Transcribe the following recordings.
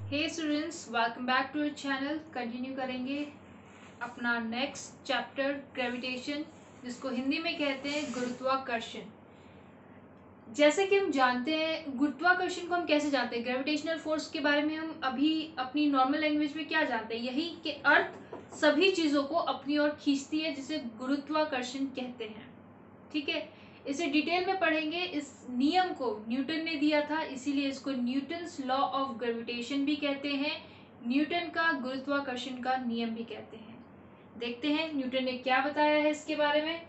Hey students, welcome back to our channel. Continue करेंगे अपना next chapter gravitation, जिसको हिंदी में कहते हैं गुरुत्वाकर्षण। जैसे कि हम जानते हैं गुरुत्वाकर्षण को हम कैसे जानते हैं, ग्रेविटेशनल फोर्स के बारे में हम अभी अपनी नॉर्मल लैंग्वेज में क्या जानते हैं, यही कि अर्थ सभी चीज़ों को अपनी ओर खींचती है, जिसे गुरुत्वाकर्षण कहते हैं। ठीक है, इसे डिटेल में पढ़ेंगे। इस नियम को न्यूटन ने दिया था, इसीलिए इसको न्यूटन्स लॉ ऑफ ग्रेविटेशन भी कहते हैं, न्यूटन का गुरुत्वाकर्षण का नियम भी कहते हैं। देखते हैं न्यूटन ने क्या बताया है इसके बारे में।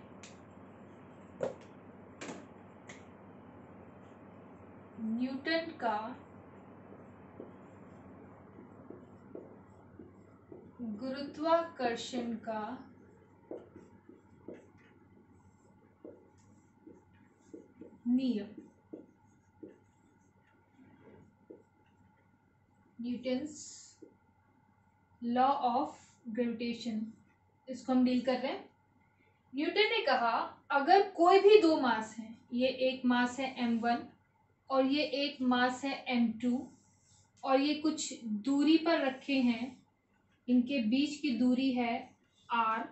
न्यूटन का गुरुत्वाकर्षण का नियम, न्यूटन्स लॉ ऑफ ग्रेविटेशन, इसको हम डील कर रहे हैं। न्यूटन ने कहा अगर कोई भी दो मास हैं, ये एक मास है m1 और ये एक मास है m2, और ये कुछ दूरी पर रखे हैं, इनके बीच की दूरी है r,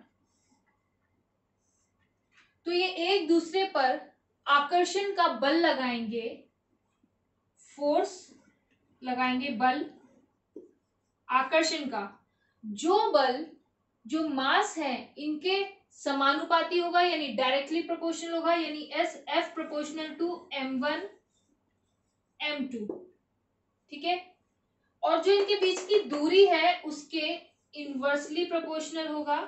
तो ये एक दूसरे पर आकर्षण का बल लगाएंगे, फोर्स लगाएंगे, बल आकर्षण का। जो बल जो मास है इनके समानुपाती होगा, यानी डायरेक्टली प्रोपोर्शनल होगा, यानी F proportional to m1 m2। ठीक है, और जो इनके बीच की दूरी है उसके इनवर्सली प्रोपोर्शनल होगा,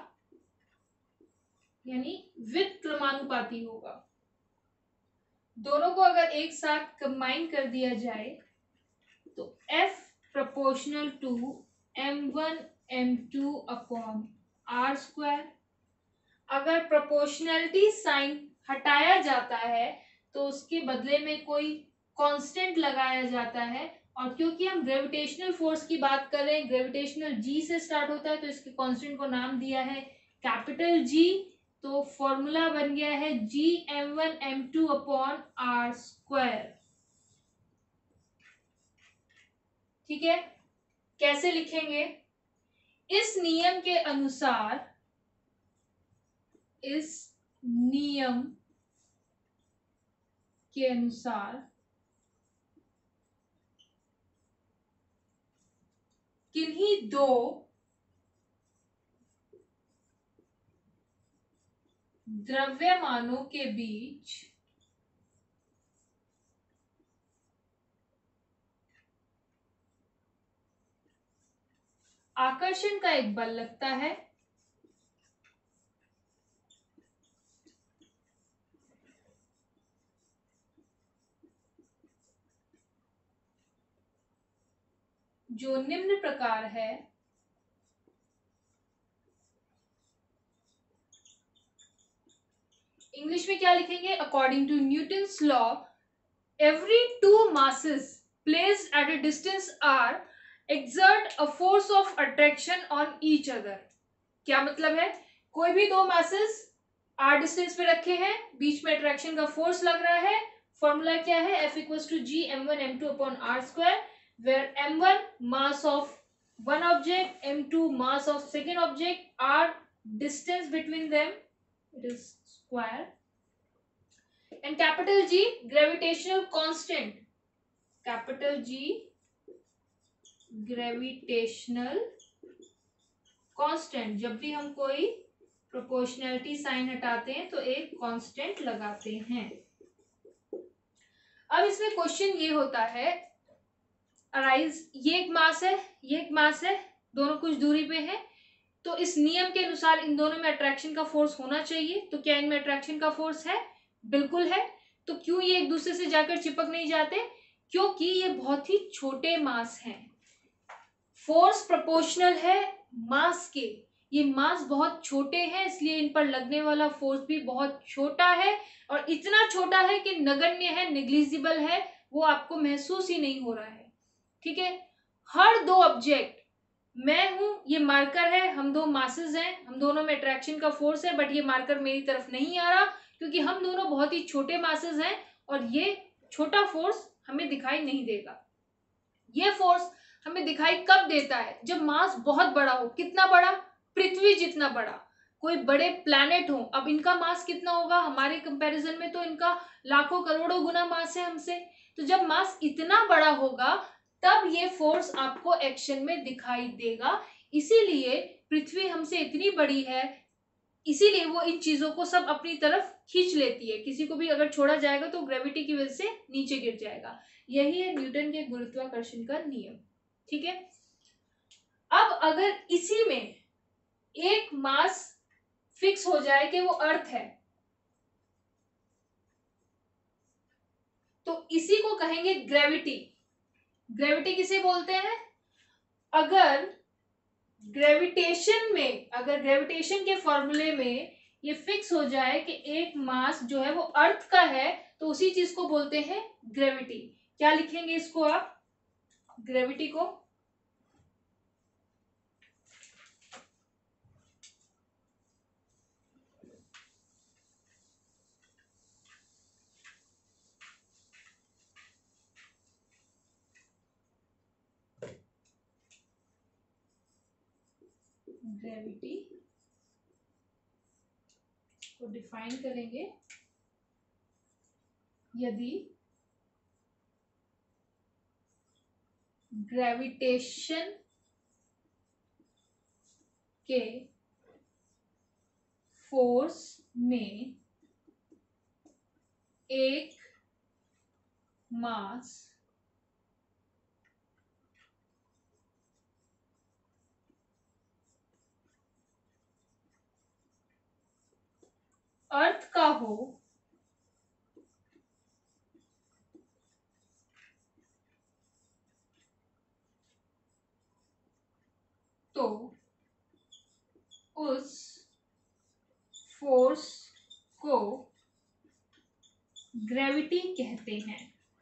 यानी व्युत्क्रमानुपाती होगा। दोनों को अगर एक साथ कंबाइन कर दिया जाए तो F proportional to m1 m2 upon r square. अगर प्रोपोर्शनैलिटी साइन हटाया जाता है तो उसके बदले में कोई कांस्टेंट लगाया जाता है, और क्योंकि हम ग्रेविटेशनल फोर्स की बात कर रहे हैं, ग्रेविटेशनल जी से स्टार्ट होता है, तो इसके कांस्टेंट को नाम दिया है कैपिटल जी। तो फॉर्मूला बन गया है जी m1 m2 upon r square. ठीक है, कैसे लिखेंगे? इस नियम के अनुसार, इस नियम के अनुसार किन्हीं दो द्रव्यमानों के बीच आकर्षण का एक बल लगता है, जो निम्न प्रकार है। इंग्लिश में क्या लिखेंगे? According to Newton's law, every two masses placed at a distance r exert a force of attraction on each other। क्या मतलब है? कोई भी दो मासेस r डिस्टेंस पे रखे हैं, बीच में अट्रैक्शन का फोर्स लग रहा है। फॉर्मूला क्या है? F equals to G m1 m2 upon r square, where m1 mass of one object, m2 mass of second object, r distance between them, it is square, and capital G gravitational constant, capital G gravitational constant. जब भी हम कोई proportionality sign हटाते हैं तो एक constant लगाते हैं। अब इसमें क्वेश्चन ये होता है अराइज, ये एक मास है, ये एक मास है, दोनों कुछ दूरी पे हैं, तो इस नियम के अनुसार इन दोनों में अट्रैक्शन का फोर्स होना चाहिए। तो क्या इनमें अट्रैक्शन का फोर्स है? बिल्कुल है। तो क्यों ये एक दूसरे से जाकर चिपक नहीं जाते? क्योंकि ये बहुत ही छोटे मास हैं। फोर्स प्रोपोर्शनल है मास के, ये मास बहुत छोटे हैं, इसलिए इन पर लगने वाला फोर्स भी बहुत छोटा है, और इतना छोटा है कि नगण्य है, नेग्लिजिबल है, वो आपको महसूस ही नहीं हो रहा है। ठीक है, हर दो ऑब्जेक्ट, मैं हूं, ये मार्कर है, हम दो मासेस हैं, हम दोनों में अट्रैक्शन का फोर्स है, बट ये मार्कर मेरी तरफ नहीं आ रहा क्योंकि हम दोनों बहुत ही छोटे मासेस हैं और ये छोटा फोर्स हमें दिखाई नहीं देगा। ये फोर्स हमें दिखाई कब देता है? जब मास बहुत बड़ा हो। कितना बड़ा? पृथ्वी जितना बड़ा। कोई बड़े प्लैनेट हो, अब इनका मास कितना होगा हमारे कंपैरिजन में? तो इनका लाखों करोड़ों गुना मास है हमसे। तो जब मास इतना बड़ा होगा तब ये फोर्स आपको एक्शन में दिखाई देगा। इसीलिए पृथ्वी हमसे इतनी बड़ी है, इसीलिए वो इन चीजों को सब अपनी तरफ खींच लेती है। किसी को भी अगर छोड़ा जाएगा तो ग्रेविटी की वजह से नीचे गिर जाएगा। यही है न्यूटन के गुरुत्वाकर्षण का नियम। ठीक है। अब अगर इसी में एक मास फिक्स हो जाए कि वो अर्थ है, तो इसी को कहेंगे ग्रेविटी। ग्रेविटी किसे बोलते हैं? अगर ग्रेविटेशन के फॉर्मूले में ये फिक्स हो जाए कि एक मास जो है वो अर्थ का है, तो उसी चीज को बोलते हैं ग्रेविटी। क्या लिखेंगे इसको आप? ग्रेविटी को ग्रेविटी को डिफाइन करेंगे, यदि ग्रेविटेशन के फोर्स में एक मास अर्थ का हो तो उस फोर्स को ग्रेविटी कहते हैं।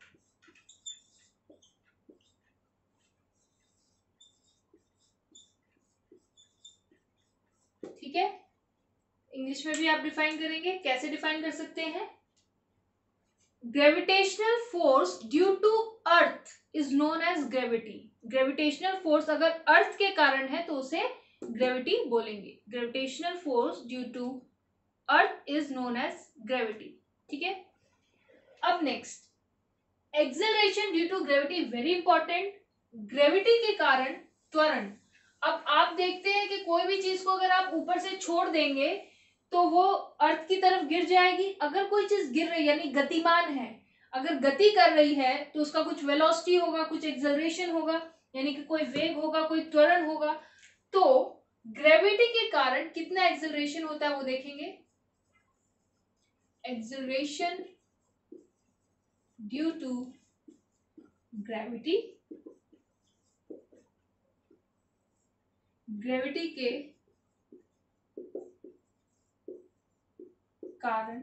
ठीक है। इंग्लिश में भी आप डिफाइन करेंगे। कैसे डिफाइन कर सकते हैं? Gravitational force due to earth is known as gravity. Gravitational force अगर अर्थ के कारण है तो उसे ग्रेविटी बोलेंगे। Gravitational force due to earth is known as gravity. ठीक है। अब next acceleration due to gravity, very important. Gravity के कारण त्वरण। अब आप देखते हैं कि कोई भी चीज को अगर आप ऊपर से छोड़ देंगे तो वो अर्थ की तरफ गिर जाएगी। अगर कोई चीज गिर रही है यानी गतिमान है, अगर गति कर रही है तो उसका कुछ वेलोसिटी होगा, कुछ एक्सेलरेशन होगा, यानी कि कोई वेग होगा, कोई त्वरण होगा। तो ग्रेविटी के कारण कितना एक्सेलरेशन होता है वो देखेंगे। Acceleration due to gravity, gravity के कारण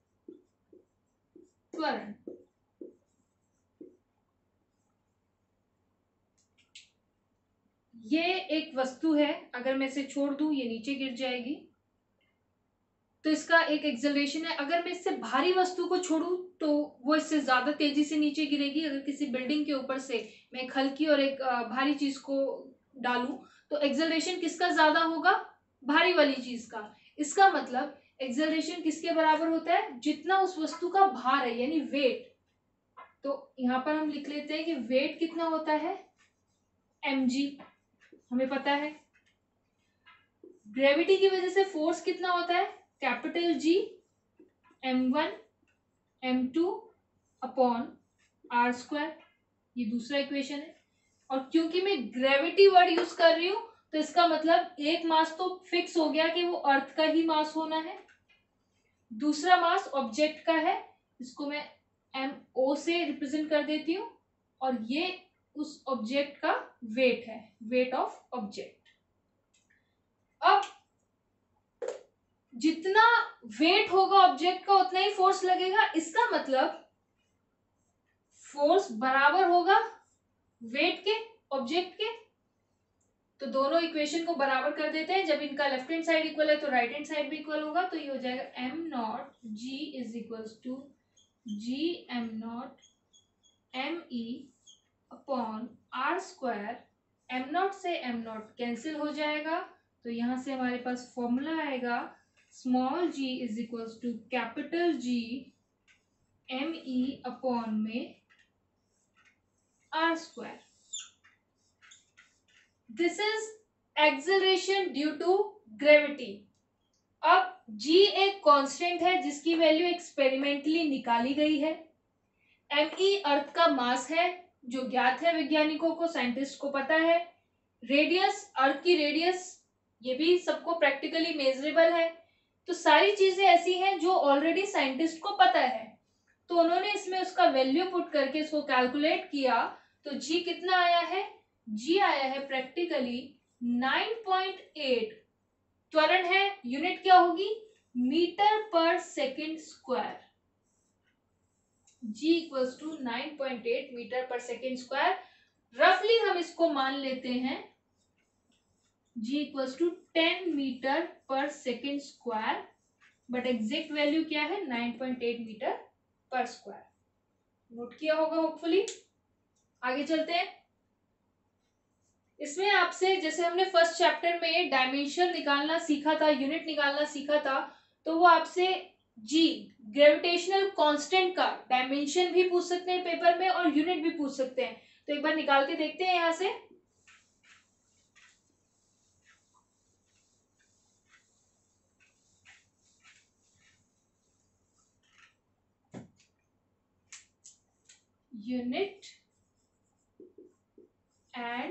त्वरण। ये एक वस्तु है, अगर मैं इसे छोड़ दूं ये नीचे गिर जाएगी, तो इसका एक एक्सेलरेशन है। अगर मैं इससे भारी वस्तु को छोड़ूं तो वो इससे ज्यादा तेजी से नीचे गिरेगी। अगर किसी बिल्डिंग के ऊपर से मैं एक हल्की और एक भारी चीज को डालूं तो एक्सेलरेशन किसका ज्यादा होगा? भारी वाली चीज का। इसका मतलब एक्सेलरेशन किसके बराबर होता है? जितना उस वस्तु का भार है, यानी वेट। तो यहाँ पर हम लिख लेते हैं कि वेट कितना होता है? mg, हमें पता है। ग्रेविटी की वजह से फोर्स कितना होता है? Capital G m1 m2 upon R square. ये दूसरा इक्वेशन है। और क्योंकि मैं ग्रेविटी वर्ड यूज कर रही हूं तो इसका मतलब एक मास तो फिक्स हो गया कि वो अर्थ का ही मास होना है। दूसरा मास ऑब्जेक्ट का है, इसको मैं MO से रिप्रेजेंट कर देती हूँ, और ये उस ऑब्जेक्ट का वेट है, वेट ऑफ ऑब्जेक्ट। अब जितना वेट होगा ऑब्जेक्ट का उतना ही फोर्स लगेगा। इसका मतलब फोर्स बराबर होगा वेट के, ऑब्जेक्ट के। तो दोनों इक्वेशन को बराबर कर देते हैं। जब इनका लेफ्ट हैंड साइड इक्वल है तो राइट हैंड साइड भी इक्वल होगा। तो ये हो जाएगा m not g is equals to g m not m e upon R square, M not से एम नॉट कैंसिल हो जाएगा, तो यहां से हमारे पास फॉर्मूला आएगा small G is equal to capital G M E upon में R square. This is acceleration due to gravity. अब g एक कांस्टेंट है जिसकी वैल्यू एक्सपेरिमेंटली निकाली गई है. me अर्थ का मास है जो ज्ञात है वैज्ञानिकों को, साइंटिस्ट को पता है. रेडियस, अर्थ की रेडियस, ये भी सबको प्रैक्टिकली मेजरेबल है. तो सारी चीजें ऐसी हैं जो ऑलरेडी साइंटिस्ट को पता है, तो उन्होंने इसमें उसका वैल्यू पुट करके इसको कैलकुलेट किया. तो g कितना आया है? g आया है प्रैक्टिकली 9.8. त्वरण है, यूनिट क्या होगी? मीटर पर second square. g equals to 9.8 meter पर सेकेंड स्क्वायर. रफली हम इसको मान लेते हैं g इक्वल्स टू 10 मीटर पर second square, but exact value क्या है? 9.8 मीटर पर स्क्वायर. नोट किया होगा होपफुली. आगे चलते हैं. इसमें आपसे, जैसे हमने फर्स्ट चैप्टर में डायमेंशन निकालना सीखा था, यूनिट निकालना सीखा था, तो वो आपसे जी ग्रेविटेशनल कांस्टेंट का डायमेंशन भी पूछ सकते हैं पेपर में और यूनिट भी पूछ सकते हैं. तो एक बार निकाल के देखते हैं यहां से. Unit and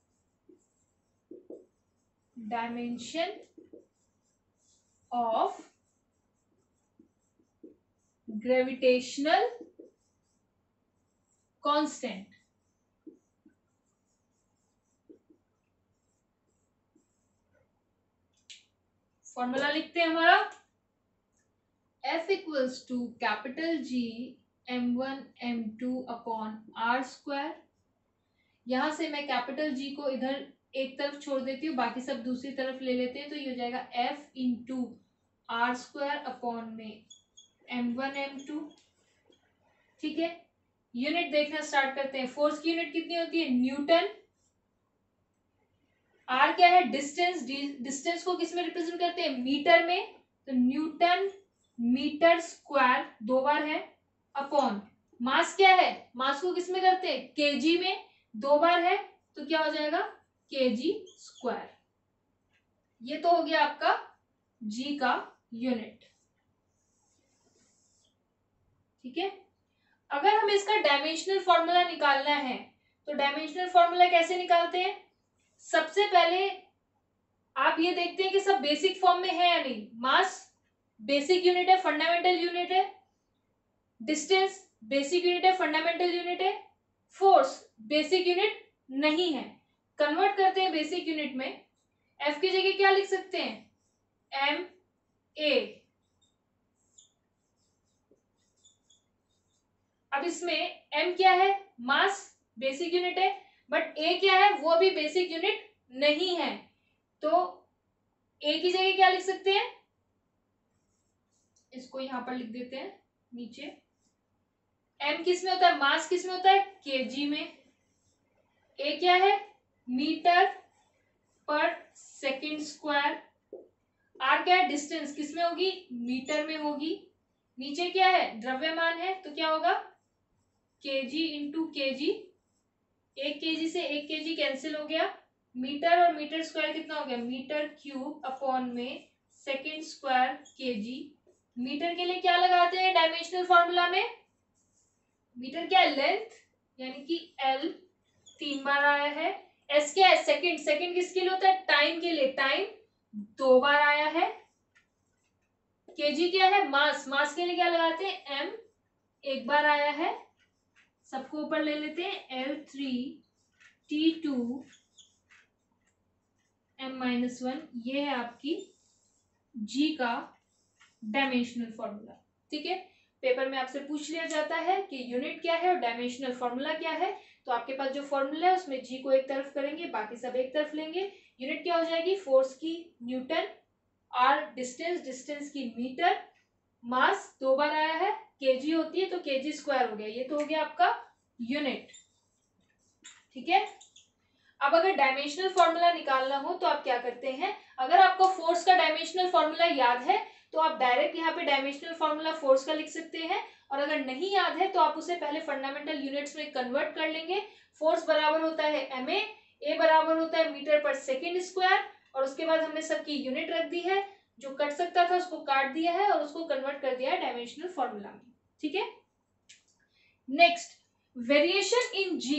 dimension of gravitational constant. Formula लिखते हैं हमारा F equals to capital G m1 m2 upon R square. यहां से मैं कैपिटल G को इधर एक तरफ छोड़ देती हूँ, बाकी सब दूसरी तरफ ले लेते हैं, तो ये हो जाएगा F into R square upon में m1 m2. ठीक है, यूनिट देखना स्टार्ट करते हैं. फोर्स की यूनिट कितनी होती है? न्यूटन. आर क्या है? डिस्टेंस. डिस्टेंस को किस में रिप्रेजेंट करते हैं? मीटर में. तो न्यूटन मीटर स्क्वायर दो बार है, अपॉन मास क्या है? मास को किस में करते हैं? केजी में दो बार है, तो क्या हो जाएगा? KG square. ये तो हो गया आपका जी का यूनिट. ठीक है, अगर हमें इसका डायमेंशनल फॉर्मूला निकालना है, तो डायमेंशनल फॉर्मूला कैसे निकालते हैं? सबसे पहले आप ये देखते हैं कि सब बेसिक फॉर्म में है या नहीं. मास बेसिक यूनिट है, फंडामेंटल यूनिट है. डिस्टेंस बेसिक यूनिट है, फंडामेंटल यूनिट है. फोर्स बेसिक यूनिट नहीं है. कन्वर्ट करते हैं बेसिक यूनिट में. एफ की जगह क्या लिख सकते हैं? M A. अब इसमें एम क्या है? मास बेसिक यूनिट है, बट ए क्या है? वो भी बेसिक यूनिट नहीं है. तो ए की जगह क्या लिख सकते हैं? इसको यहां पर लिख देते हैं नीचे. एम किस में होता है? मास किस में होता है? केजी में. ए क्या है? मीटर पर सेकेंड स्क्वायर. आर क्या है? डिस्टेंस किस में होगी? मीटर में होगी. नीचे क्या है? द्रव्यमान है, तो क्या होगा? KG into KG. एक केजी से एक केजी कैंसिल हो गया. मीटर और मीटर स्क्वायर कितना हो गया? मीटर क्यूब अपॉन में सेकेंड स्क्वायर केजी. मीटर के लिए क्या लगाते हैं डायमेंशनल फॉर्मूला में? मीटर क्या है? लेंथ, यानी कि एल 3 बार आया है. एस क्या है? सेकंड. सेकंड किसके लिए होता है? टाइम के लिए. टाइम 2 बार आया है. केजी क्या है? मास. मास के लिए क्या लगाते हैं? एम 1 बार आया है. सबको ऊपर ले लेते हैं. L3T2 M-1. ये है आपकी जी का डायमेंशनल फॉर्मूला. ठीक है, पेपर में आपसे पूछ लिया जाता है कि यूनिट क्या है और डायमेंशनल फॉर्मूला क्या है. तो आपके पास जो फॉर्मूला है उसमें जी को एक तरफ करेंगे, बाकी सब एक तरफ लेंगे. यूनिट क्या हो जाएगी? फोर्स की न्यूटन, आर डिस्टेंस, डिस्टेंस की मीटर, मास 2 बार आया है, केजी होती है तो केजी स्क्वायर हो गया. ये तो हो गया आपका यूनिट. ठीक है। अब अगर डायमेंशनल फॉर्मूला निकालना हो तो आप क्या करते हैं, अगर आपको फोर्स का डायमेंशनल फॉर्मूला याद है तो आप डायरेक्ट यहाँ पे डायमेंशनल फॉर्मूला फोर्स का लिख सकते हैं, और अगर नहीं याद है तो आप उसे पहले फंडामेंटल यूनिट्स में कन्वर्ट कर लेंगे। फोर्स बराबर होता है एमए, ए बराबर होता है मीटर पर सेकेंड स्क्वायर, और उसके बाद हमने सबकी यूनिट रख दी है, जो कट सकता था उसको काट दिया है और उसको कन्वर्ट कर दिया है डायमेंशनल फॉर्मूला में। ठीक है। Next, variation in G.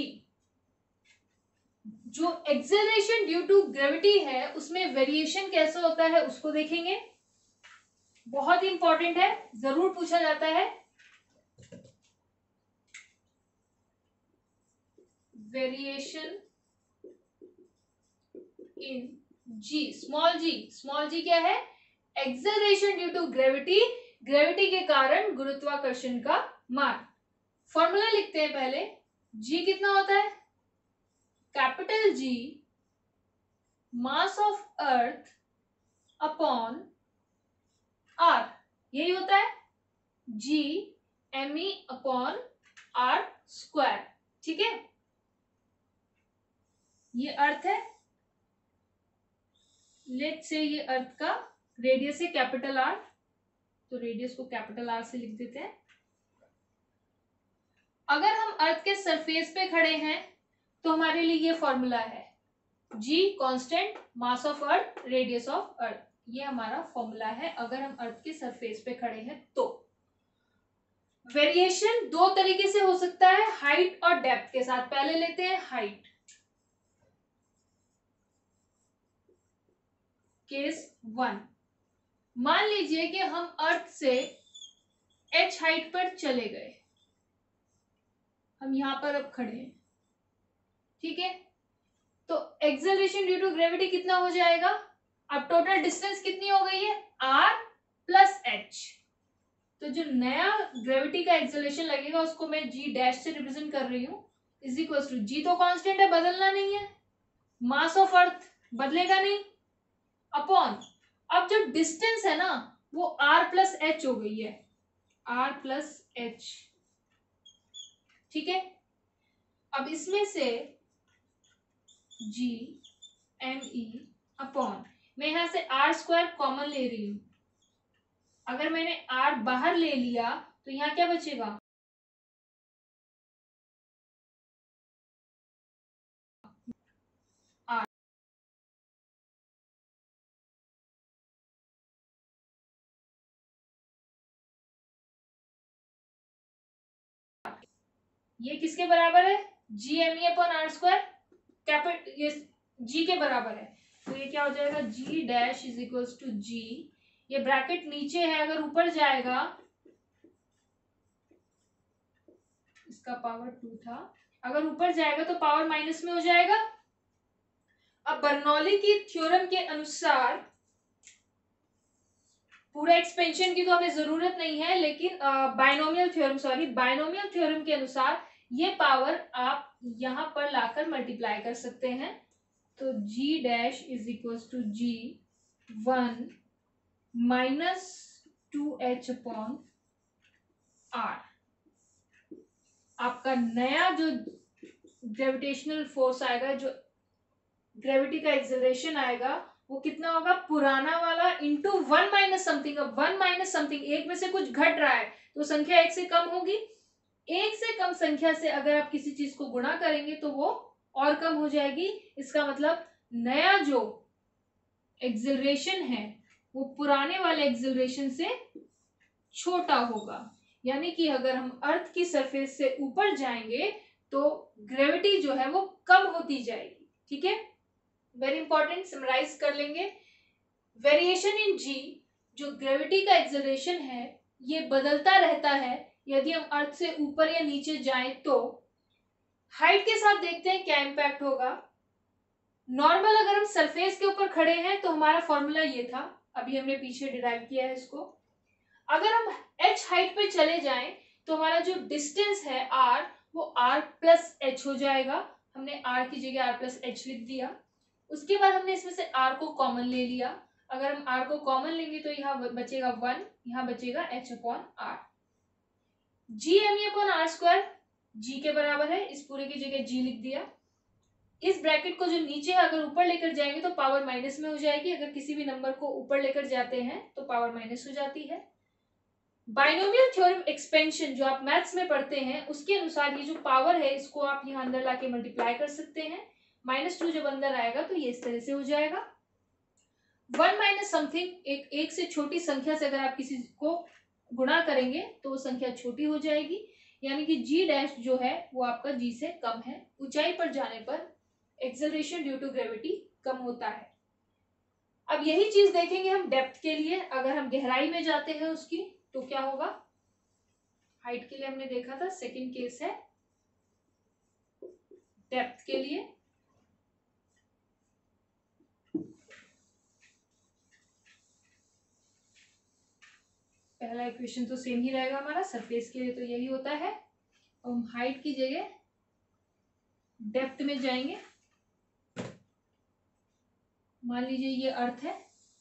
जो एक्सेलरेशन ड्यू टू ग्रेविटी है उसमें वेरिएशन कैसा होता है उसको देखेंगे। बहुत ही इंपॉर्टेंट है, जरूर पूछा जाता है। Variation in G, small G. Small G क्या है? Acceleration due to gravity, gravity के कारण गुरुत्वाकर्षण का मान। फॉर्मूला लिखते हैं पहले। जी कितना होता है? Capital G mass of earth upon R, यही होता है G M E upon R square. ठीक है, ये अर्थ है, लेट्स से ये अर्थ का रेडियस है कैपिटल आर, तो रेडियस को कैपिटल आर से लिख देते हैं। अगर हम अर्थ के सरफेस पे खड़े हैं तो हमारे लिए ये फॉर्मूला है, G constant, mass of earth, radius of earth, ये हमारा फॉर्मूला है अगर हम अर्थ के सरफेस पे खड़े हैं तो। वेरिएशन दो तरीके से हो सकता है, हाइट और डेप्थ के साथ। पहले लेते हैं हाइट। केस 1, मान लीजिए कि हम अर्थ से h हाइट पर चले गए, हम यहां पर अब खड़े हैं। ठीक है, तो एक्सेलरेशन ड्यू टू ग्रेविटी कितना हो जाएगा? अब टोटल डिस्टेंस कितनी हो गई है? r plus h। तो जो नया ग्रेविटी का एक्सेलरेशन लगेगा उसको मैं g डैश से रिप्रेजेंट कर रही हूँ, इज इक्वल टू, जी तो कांस्टेंट है, बदलना नहीं है, मास ऑफ अर्थ बदलेगा नहीं, अपॉन, अब जो डिस्टेंस है ना वो r प्लस h हो गई है, r प्लस h। ठीक है, अब इसमें से जी एम ई अपॉन, मैं यहां से आर स्क्वायर कॉमन ले रही हूं, अगर मैंने आर बाहर ले लिया तो यहाँ क्या बचेगा? आर। ये किसके बराबर है? G M E upon R square, capital ये जी के बराबर है, तो ये क्या हो जाएगा? G dash is equals to G, ये ब्रैकेट नीचे है, अगर ऊपर जाएगा, इसका पावर 2 था, अगर ऊपर जाएगा तो पावर माइनस में हो जाएगा। अब बर्नौली की थ्योरम के अनुसार, पूरा एक्सपेंशन की तो हमें जरूरत नहीं है, लेकिन बायनोमियल थ्योरम के अनुसार ये पावर आप यहां पर लाकर मल्टीप्लाई कर सकते हैं। तो g dash is equal to G 1 minus 2h upon R. आपका नया जो ग्रेविटेशनल फोर्स आएगा, जो ग्रेविटी का एक्सेलरेशन आएगा, वो कितना होगा? पुराना वाला इंटू 1 माइनस समथिंग। अब 1 माइनस समथिंग, एक में से कुछ घट रहा है तो संख्या एक से कम होगी, एक से कम संख्या से अगर आप किसी चीज को गुणा करेंगे तो वो और कम हो जाएगी। इसका मतलब नया जो एक्सेलरेशन है वो पुराने वाले एक्सेलरेशन से छोटा होगा, यानी कि अगर हम अर्थ की सरफेस से ऊपर जाएंगे तो ग्रेविटी जो है वो कम होती जाएगी। ठीक है, वेरी इंपॉर्टेंट, समराइज कर लेंगे। वेरिएशन इन जी, जो ग्रेविटी का एक्सेलरेशन है, ये बदलता रहता है यदि हम अर्थ से ऊपर या नीचे जाएं तो। हाइट के साथ देखते हैं क्या इंपैक्ट होगा। नॉर्मल अगर हम सरफेस के ऊपर खड़े हैं तो हमारा फॉर्मूला ये था, अभी हमने पीछे डिराइव किया है इसको। अगर हम h हाइट पे चले जाएं तो हमारा जो डिस्टेंस है r, वो r प्लस h हो जाएगा। हमने r की जगह r प्लस h लिख दिया। उसके बाद हमने इसमें से r को कॉमन ले लिया, अगर हम r को कॉमन लेंगे तो यहाँ बचेगा 1, यहाँ बचेगा h upon r। G M E upon R square g के बराबर है, इस पूरे की जगह g लिख दिया। इस ब्रैकेट को जो नीचे है अगर ऊपर लेकर जाएंगे तो पावर माइनस में हो जाएगी, अगर किसी भी नंबर को ऊपर लेकर जाते हैं तो पावर माइनस हो जाती है। बाइनोमियल थ्योरम एक्सपेंशन जो आप मैथ्स में पढ़ते हैं उसके अनुसार ये जो पावर है इसको आप यहाँ अंदर लाके मल्टीप्लाई कर सकते हैं। -2 जब अंदर आएगा तो ये इस तरह से हो जाएगा। 1 माइनस समथिंग, एक से छोटी संख्या से अगर आप किसी को गुणा करेंगे तो वो संख्या छोटी हो जाएगी, यानी कि जी डैश जो है वो आपका जी से कम है। ऊंचाई पर जाने पर एक्सेलरेशन ड्यू टू ग्रेविटी कम होता है। अब यही चीज देखेंगे हम डेप्थ के लिए, अगर हम गहराई में जाते हैं उसकी तो क्या होगा। हाइट के लिए हमने देखा था, सेकंड केस है डेप्थ के लिए। पहला इक्वेशन तो सेम ही रहेगा हमारा, सरफेस के लिए तो यही होता है। हम हाइट की जगह डेप्थ में जाएंगे। मान लीजिए ये अर्थ है,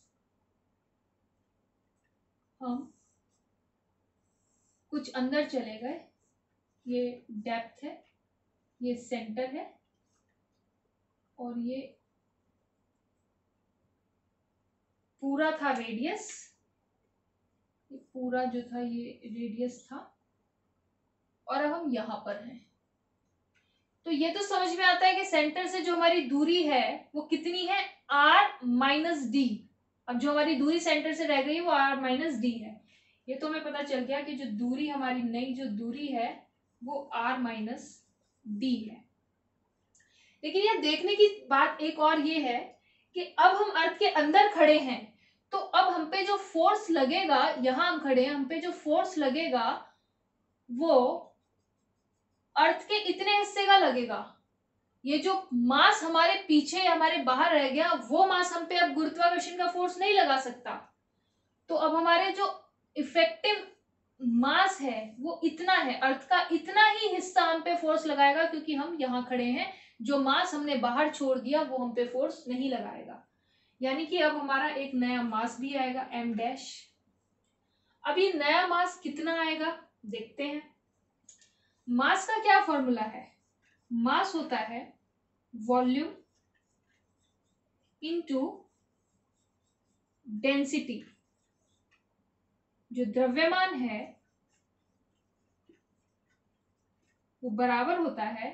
हम कुछ अंदर चले गए, ये डेप्थ है, ये सेंटर है और ये पूरा था रेडियस, ये पूरा जो था ये रेडियस था और अब हम यहां पर हैं। तो ये तो समझ में आता है कि सेंटर से जो हमारी दूरी है वो कितनी है, r-d। अब जो हमारी दूरी सेंटर से रह गई वो r-d है। ये तो हमें पता चल गया कि जो दूरी हमारी नई जो दूरी है वो r-d है। लेकिन यह देखने की बात एक और ये है कि अब हम अर्थ के अंदर खड़े हैं तो अब हम पे जो फोर्स लगेगा, यहां हम खड़े हैं, हम पे जो फोर्स लगेगा वो अर्थ के इतने हिस्से का लगेगा। ये जो मास हमारे पीछे हमारे बाहर रह गया वो मास हम पे अब गुरुत्वाकर्षण का फोर्स नहीं लगा सकता। तो अब हमारे जो इफेक्टिव मास है वो इतना है, अर्थ का इतना ही हिस्सा हम पे फोर्स लगाएगा क्योंकि हम यहाँ खड़े हैं। जो मास हमने बाहर छोड़ दिया वो हम पे फोर्स नहीं लगाएगा, यानी कि अब हमारा एक नया मास भी आएगा m'। अब ये नया मास कितना आएगा देखते हैं। मास का क्या फॉर्मूला है, मास होता है वॉल्यूम इनटू डेंसिटी। जो द्रव्यमान है वो बराबर होता है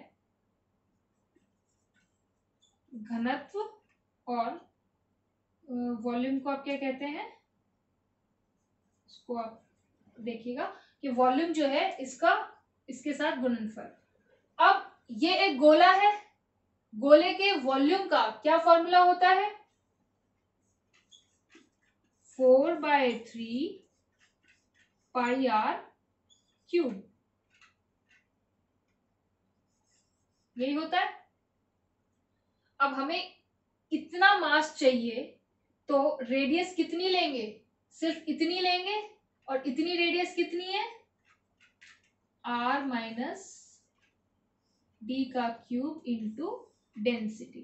घनत्व और वॉल्यूम को आप क्या कहते हैं, इसको आप देखिएगा कि वॉल्यूम जो है इसका इसके साथ गुणनफल। अब ये एक गोला है, गोले के वॉल्यूम का क्या फॉर्मूला होता है, 4/3 पाई r क्यूब, यही होता है। अब हमें इतना मास चाहिए तो रेडियस कितनी लेंगे, सिर्फ इतनी लेंगे और इतनी रेडियस कितनी है r-d का क्यूब इंटू डेंसिटी।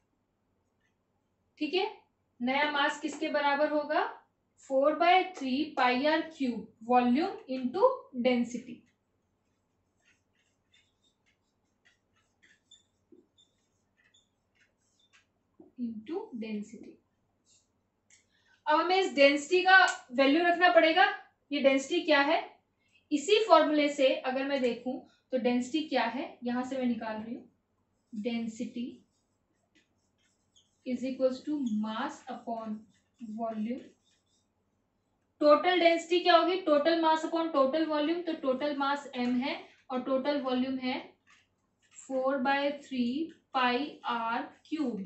ठीक है, नया मास किसके बराबर होगा, 4/3 pi r cube volume into density. Into density. अब हमें इस डेंसिटी का वैल्यू रखना पड़ेगा। ये डेंसिटी क्या है, इसी फॉर्मूले से अगर मैं देखूं तो डेंसिटी क्या है, यहां से मैं निकाल रही हूं, density is equals to mass upon volume. Total density क्या होगी, total mass upon total volume. तो टोटल मास m है और टोटल वॉल्यूम है 4/3 पाई r क्यूब।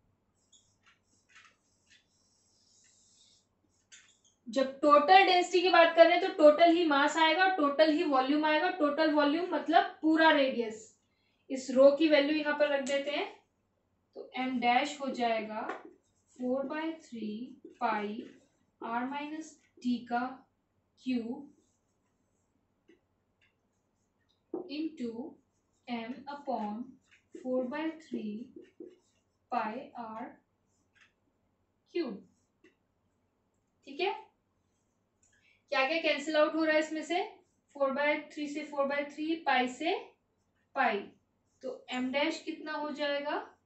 जब टोटल डेंसिटी की बात कर रहे हैं तो टोटल ही मास आएगा, टोटल ही वॉल्यूम आएगा। टोटल वॉल्यूम मतलब पूरा रेडियस। इस रो की वैल्यू यहां पर रख देते हैं तो m डैश हो जाएगा 4/3 पाई r-d का cube into m upon 4/3 pi r cube. ठीक है, क्या क्या कैंसिल आउट हो रहा है इसमें से, 4/3 से 4/3, पाई से पाई, तो m डैश कितना हो जाएगा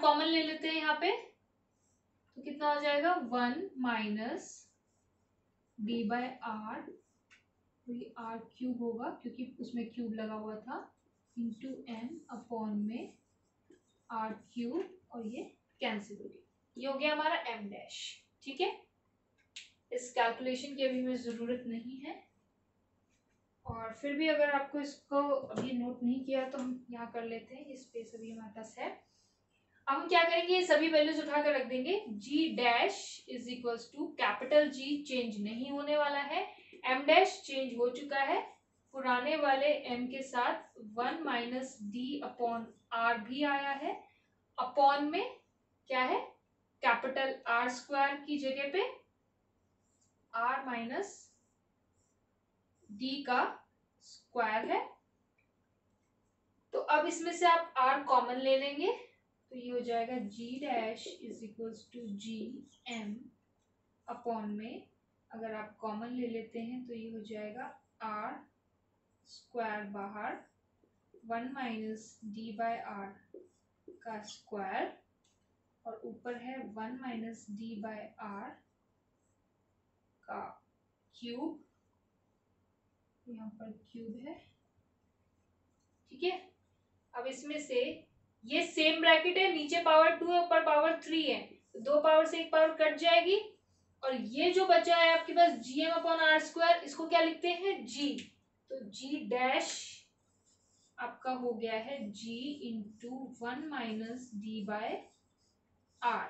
कॉमन ले लेते हैं यहाँ पे, तो कितना हो जाएगा 1 माइनस डी बाय आर, तो ये आर क्यूब होगा क्योंकि उसमें क्यूब लगा हुआ था, इंटू एम अपॉन में आर क्यूब, और ये कैंसिल हो गया, ये हो गया हमारा एम डैश। ठीक है, इस कैलकुलेशन की अभी हमें ज़रूरत नहीं है, और फिर भी अगर आपको इसको अभी नोट नहीं किया तो हम यहाँ कर लेते हैं, ये स्पेस अभी हमारे पास है। अब हम क्या करेंगे, ये सभी वैल्यूज उठा कर रख देंगे। G dash is equals to capital G change नहीं होने वाला है, एम डैश चेंज हो चुका है, पुराने वाले एम के साथ 1 माइनस डी अपॉन आर भी आया है, अपॉन में क्या है कैपिटल आर स्क्वायर की जगह पे आर माइनस डी का स्क्वायर है। तो अब इसमें से आप आर कॉमन ले लेंगे, तो ये हो जाएगा G dash is equals to G M upon में, अगर आप कॉमन ले लेते हैं तो ये हो जाएगा आर स्क्वायर बाहर 1 माइनस डी बाय आर का स्क्वायर, और ऊपर है 1 माइनस डी बाय आर का क्यूब, यहाँ पर क्यूब है। ठीक है, अब इसमें से ये सेम ब्रैकेट है, नीचे पावर 2 है ऊपर पावर 3 है, तो 2 पावर से 1 पावर कट जाएगी, और ये जो बचा है आपके पास G M upon R square, इसको क्या लिखते हैं जी, तो जी डैश आपका हो गया है G into 1 minus D by R.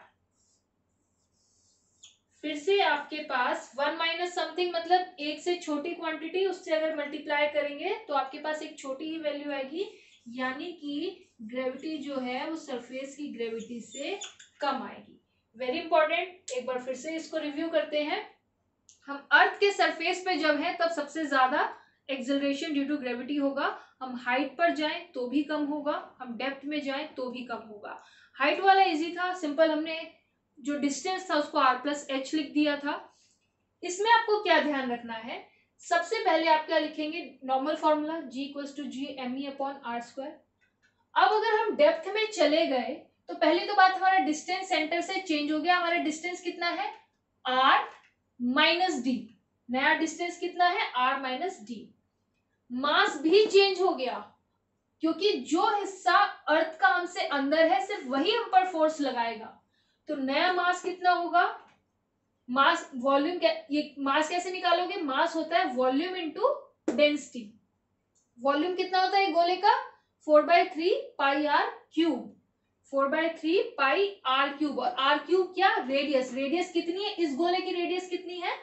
फिर से आपके पास 1 माइनस समथिंग मतलब एक से छोटी क्वांटिटी, उससे अगर मल्टीप्लाई करेंगे तो आपके पास एक छोटी ही वैल्यू आएगी, यानी कि ग्रेविटी जो है वो सरफेस की ग्रेविटी से कम आएगी। वेरी इंपॉर्टेंट, एक बार फिर से इसको रिव्यू करते हैं। हम अर्थ के सरफेस पे जब है तब सबसे ज्यादा एक्सेलरेशन ड्यू टू ग्रेविटी होगा, हम हाइट पर जाएं तो भी कम होगा, हम डेप्थ में जाएं तो भी कम होगा। हाइट वाला इजी था, सिंपल, हमने जो डिस्टेंस था उसको r प्लस एच लिख दिया था। इसमें आपको क्या ध्यान रखना है, सबसे पहले आप क्या लिखेंगे, normal formula g equals to G M E upon R square. अब अगर हम डेप्थ में चले गए तो पहली तो बात हमारा डिस्टेंस सेंटर से चेंज हो गया, हमारा डिस्टेंस कितना है r माइनस डी, नया डिस्टेंस कितना है r माइनस डी। मास भी चेंज हो गया, क्योंकि जो हिस्सा अर्थ का हमसे अंदर है सिर्फ वही हम पर फोर्स लगाएगा, तो नया मास कितना होगा, मास वॉल्यूम, ये मास कैसे निकालोगे, मास होता है वॉल्यूम इनटू डेंसिटी। वॉल्यूम कितना होता है गोले का 4/3 pi R cube, 4/3 pi R cube, और आर क्यूब क्या रेडियस, रेडियस कितनी है इस गोले की, रेडियस कितनी है,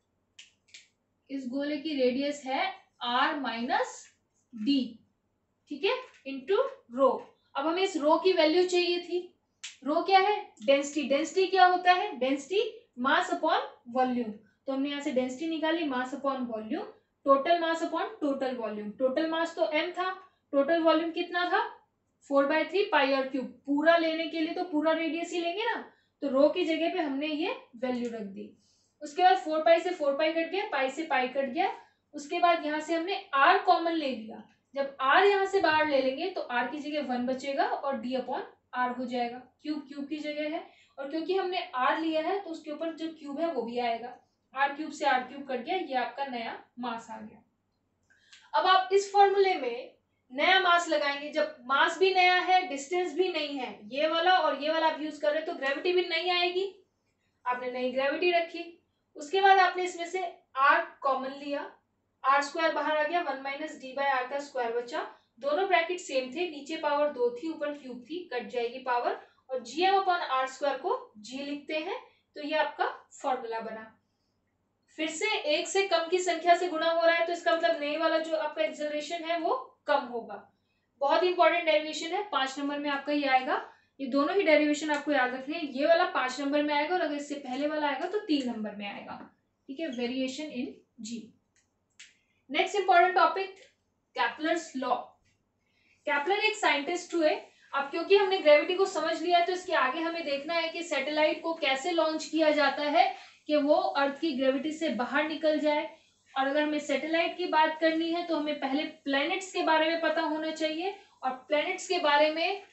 इस गोले की रेडियस है आर माइनस डी। ठीक है, इंटू रो। अब हमें इस रो की वैल्यू चाहिए थी, रो क्या है डेंसिटी, डेंसिटी क्या होता है, डेंसिटी मास अपॉन वॉल्यूम, तो हमने यहाँ से डेंसिटी निकाली mass upon volume, total mass upon total volume, total mass तो m था, टोटल वॉल्यूम कितना था 4/3 पाई आर क्यूब, पूरा लेने के लिए तो पूरा रेडियस ही लेंगे ना, तो रो की जगह पे हमने ये वैल्यू रख दी। उसके बाद 4 पाई से 4 पाई कट गया, पाई से पाई कट गया, उसके बाद यहाँ से हमने r कॉमन ले लिया, जब r यहाँ से बाहर ले लेंगे तो r की जगह 1 बचेगा और d अपॉन r हो जाएगा, क्यूब क्यूब की जगह है, और क्योंकि हमने r लिया है तो उसके ऊपर जो क्यूब है वो भी आएगा, r क्यूब से r क्यूब कट गया, ये आपका नया मास आ गया। अब आप इस फॉर्मूले में नया मास लगाएंगे, जब मास भी नया है डिस्टेंस भी नहीं है, ये वाला और ये वाला आप यूज कर रहे हैं, तो ग्रेविटी भी नहीं आएगी, आपने नई ग्रेविटी रखी। उसके बाद आपने इसमें से r कॉमन लिया, आर स्क्वायर बाहर आ गया, 1 माइनस डी बाय आर का स्क्वायर बचा, दोनों ब्रैकेट सेम थे, नीचे पावर 2 थी ऊपर क्यूब थी, कट जाएगी पावर, और G M upon R square को जी लिखते हैं, तो ये आपका फॉर्मूला बना। फिर से एक से कम की संख्या से गुणा हो रहा है, तो इसका मतलब नए वाला जो आपका एक्सेलरेशन है वो कम होगा। बहुत इंपॉर्टेंट डेरिवेशन है, 5 नंबर में आपका ये आएगा, ये दोनों ही डेरिवेशन आपको याद रखने हैं, ये वाला 5 नंबर में आएगा और अगर इससे पहले वाला आएगा तो 3 नंबर में आएगा। ठीक है, variation in G. Next important topic Kepler's law. Kepler एक साइंटिस्ट हुए, अब क्योंकि हमने ग्रेविटी को समझ लिया है तो इसके आगे हमें देखना है कि सैटेलाइट को कैसे लॉन्च किया जाता है कि वो अर्थ की ग्रेविटी से बाहर निकल जाए, और अगर हमें सैटेलाइट की बात करनी है तो हमें पहले प्लैनेट्स के बारे में पता होना चाहिए, और प्लैनेट्स के बारे में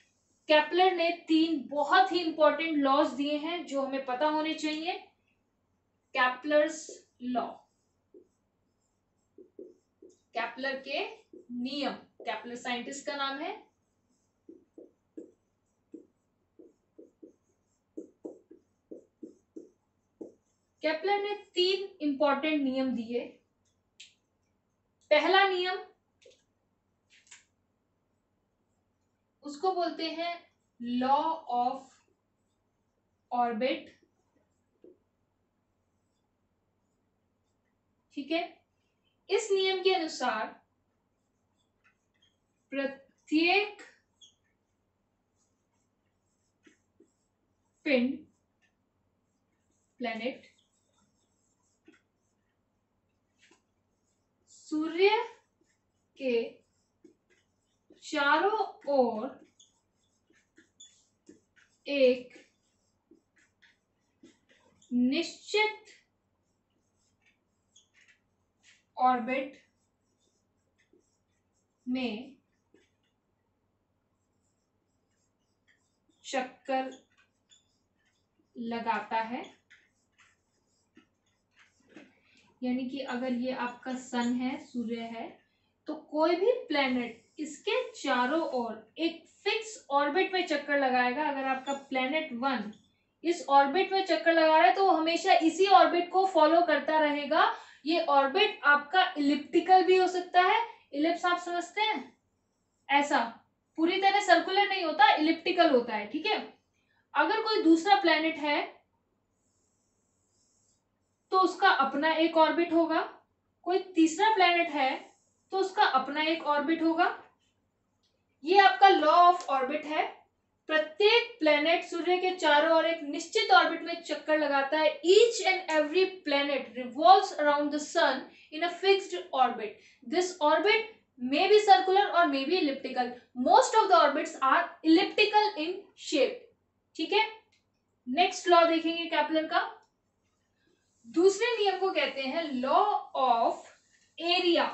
केपलर ने 3 बहुत ही इंपॉर्टेंट लॉज दिए हैं जो हमें पता होने चाहिए। केपलर्स लॉ, केपलर के नियम, केपलर साइंटिस्ट का नाम है। केपलर ने 3 इंपॉर्टेंट नियम दिए। पहला नियम, उसको बोलते हैं लॉ ऑफ ऑर्बिट। ठीक है, इस नियम के अनुसार प्रत्येक पिंड, प्लैनेट, सूर्य के चारों ओर एक निश्चित ऑर्बिट में चक्कर लगाता है। यानी कि अगर ये आपका सन है, सूर्य है, तो कोई भी प्लैनेट इसके चारों ओर एक फिक्स ऑर्बिट में चक्कर लगाएगा। अगर आपका प्लैनेट 1 इस ऑर्बिट में चक्कर लगा रहा है तो वो हमेशा इसी ऑर्बिट को फॉलो करता रहेगा। ये ऑर्बिट आपका इलिप्टिकल भी हो सकता है। इलिप्स आप समझते हैं, ऐसा पूरी तरह सर्कुलर नहीं होता, इलिप्टिकल होता है। ठीक है, अगर कोई दूसरा प्लैनेट है तो उसका अपना एक ऑर्बिट होगा, कोई तीसरा प्लैनेट है तो उसका अपना एक ऑर्बिट होगा। ये आपका लॉ ऑफ ऑर्बिट है। प्रत्येक प्लैनेट सूर्य के चारों ओर एक निश्चित ऑर्बिट में चक्कर लगाता है। Each and every planet revolves around the sun in a fixed orbit. This orbit may be circular or may be elliptical. Most of the orbits are elliptical in shape. ठीक है, नेक्स्ट लॉ देखेंगे Kepler का। दूसरे नियम को कहते हैं law of area.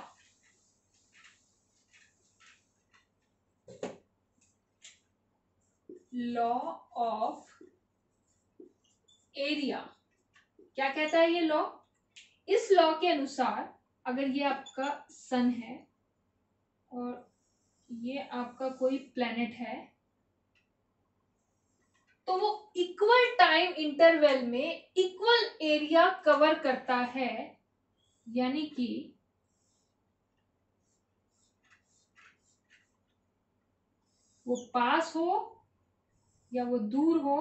Law of area क्या कहता है ये लॉ? इस लॉ के अनुसार अगर ये आपका सन है और ये आपका कोई प्लैनेट है तो वो इक्वल टाइम इंटरवल में इक्वल एरिया कवर करता है। यानी कि वो पास हो या वो दूर हो,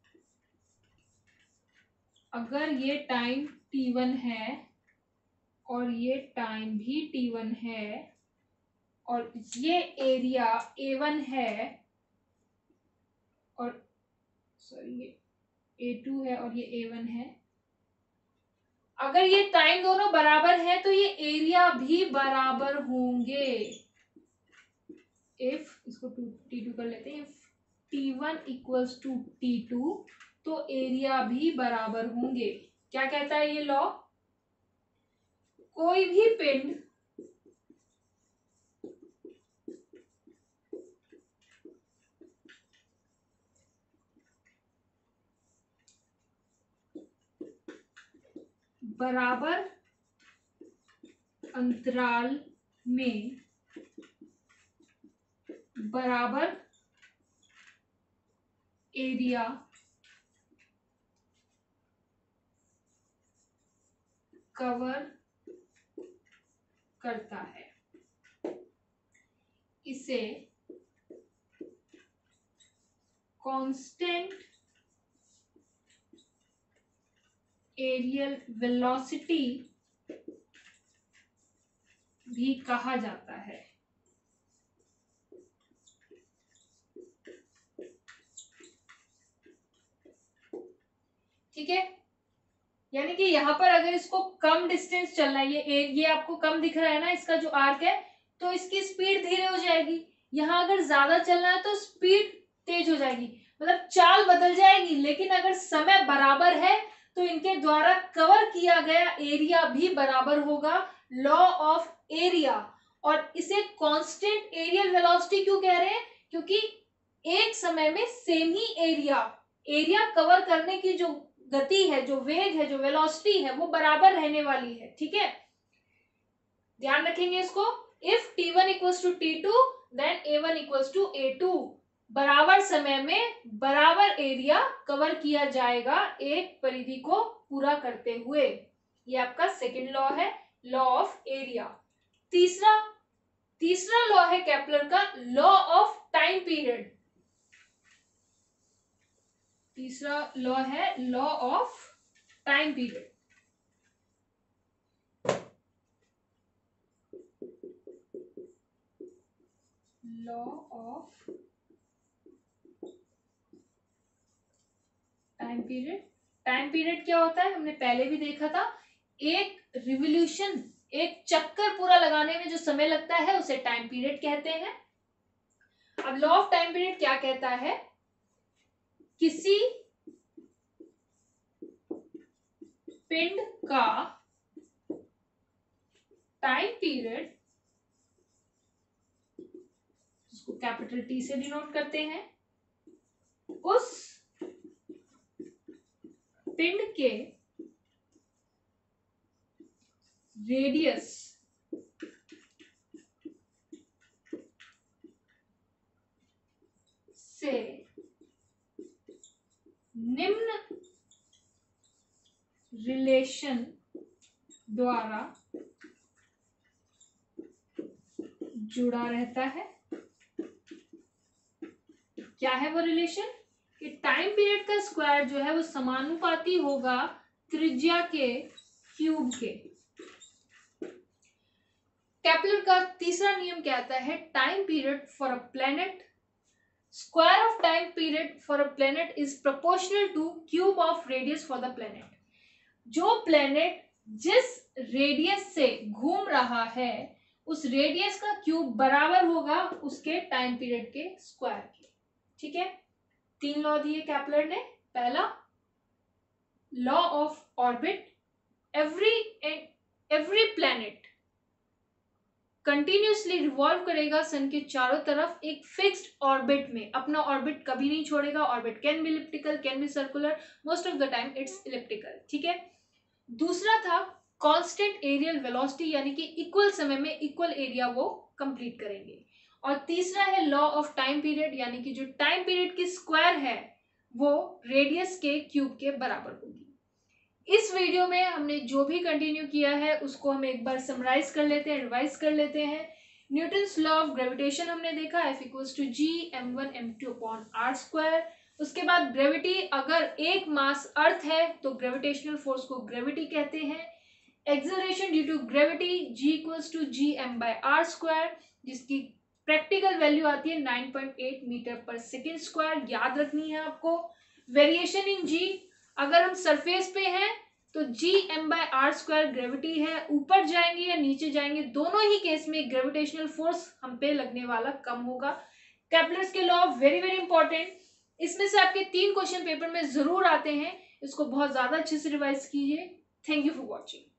अगर ये टाइम t1 है और ये टाइम भी t1 है और ये एरिया a1 है और सॉरी ये a2 है और ये a1 है, अगर ये टाइम दोनों बराबर है तो ये एरिया भी बराबर होंगे। इफ इसको t2 कर लेते हैं, if t1 equals to t2 तो एरिया भी बराबर होंगे। क्या कहता है ये लॉ? कोई भी पिंड बराबर अंतराल में बराबर एरिया कवर करता है। इसे कांस्टेंट एरियल वेलोसिटी भी कहा जाता है। ठीक है, यानी कि यहाँ पर अगर इसको कम डिस्टेंस चलना है, ये आपको कम दिख रहा है ना, इसका जो आर्क है, तो इसकी स्पीड धीरे हो जाएगी। यहाँ अगर ज्यादा चलना है तो स्पीड तेज हो जाएगी, मतलब चाल बदल जाएगी। लेकिन अगर समय बराबर है तो इनके द्वारा कवर किया गया एरिया भी बराबर होगा। Law of area. और इसे कांस्टेंट एरियल वेलोसिटी क्यों कह रहे हैं? क्योंकि एक समय में सेम ही एरिया कवर करने की जो गति है, जो वेग है, जो वेलोसिटी है, वो बराबर रहने वाली है। ठीक है, ध्यान रखेंगे इसको। If T1 equals to T2 then A1 equals to A2। बराबर समय में बराबर एरिया कवर किया जाएगा एक परिधि को पूरा करते हुए। ये आपका सेकेंड लॉ है, लॉ ऑफ एरिया। तीसरा लॉ है केपलर का, लॉ ऑफ टाइम पीरियड। तीसरा लॉ है law of time period. Law of time period. Time period क्या होता है, हमने पहले भी देखा था। एक रिवोल्यूशन, एक चक्कर पूरा लगाने में जो समय लगता है उसे टाइम पीरियड कहते हैं। अब लॉ ऑफ टाइम पीरियड क्या कहता है, किसी पिंड का टाइम पीरियड, जिसको कैपिटल T से डिनोट करते हैं, उस पिंड के रेडियस से निम्न रिलेशन द्वारा जुड़ा रहता है। क्या है वो रिलेशन, कि टाइम पीरियड का स्क्वायर जो है वो समानुपाती होगा त्रिज्या के क्यूब के। केपलर का तीसरा नियम कहता है, time period for a planet, square of time period for a planet is proportional to cube of radius for the planet. जो प्लैनेट जिस रेडियस से घूम रहा है उस रेडियस का क्यूब बराबर होगा उसके टाइम पीरियड के स्क्वायर के। ठीक है, 3 लॉ दिए केपलर ने। पहला, law of orbit, every planet continuously revolve करेगा सन के चारों तरफ एक फिक्स्ड ऑर्बिट में, अपना ऑर्बिट कभी नहीं छोड़ेगा। Orbit can be elliptical, can be circular, most of the time it's elliptical. ठीक है, दूसरा था कांस्टेंट एरियल वेलोसिटी, यानी कि इक्वल समय में इक्वल एरिया वो कंप्लीट करेंगे। और तीसरा है लॉ ऑफ टाइम पीरियड, यानी कि जो टाइम पीरियड की स्क्वायर है वो रेडियस के क्यूब के बराबर होगी। इस वीडियो में हमने जो भी कंटिन्यू किया है उसको हम एक बार समराइज कर लेते हैं, रिवाइज कर लेते हैं। न्यूटन्स लॉ ऑफ ग्रेविटेशन हमने देखा, F equals to G m1 m2 upon r square. उसके बाद ग्रेविटी, अगर एक मास अर्थ है तो ग्रेविटेशनल फोर्स को ग्रेविटी कहते हैं। Acceleration due to gravity G equals to Gm by r square, जिसकी प्रैक्टिकल वैल्यू आती है 9.8 मीटर पर सेकेंड स्क्वायर, याद रखनी है आपको। वेरिएशन इन G, अगर हम सरफेस पे हैं तो Gm by r square gravity है, ऊपर जाएंगे या नीचे जाएंगे दोनों ही केस में ग्रेविटेशनल फोर्स हम पे लगने वाला कम होगा। केपलर्स के लॉ वेरी वेरी इंपॉर्टेंट, इसमें से आपके 3 क्वेश्चन पेपर में जरूर आते हैं, इसको बहुत ज्यादा अच्छे से रिवाइज कीजिए। Thank you for watching.